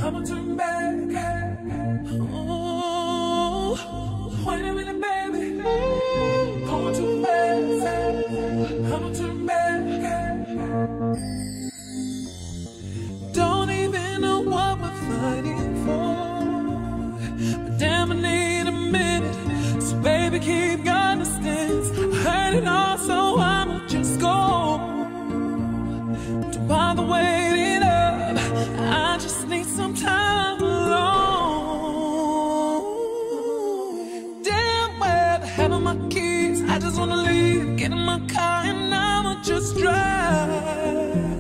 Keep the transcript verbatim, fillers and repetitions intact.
I'ma turn back. Oh, wait a minute, baby. Going too fast. I'ma turn back. Don't even know what we're fighting for, but damn, I need a minute. So baby, keep your distance. I heard it all, so I'ma just go. Don't bother waiting up. I just need some time alone. Damn well, having my keys. I just wanna leave, get in my car, and I'ma just drive.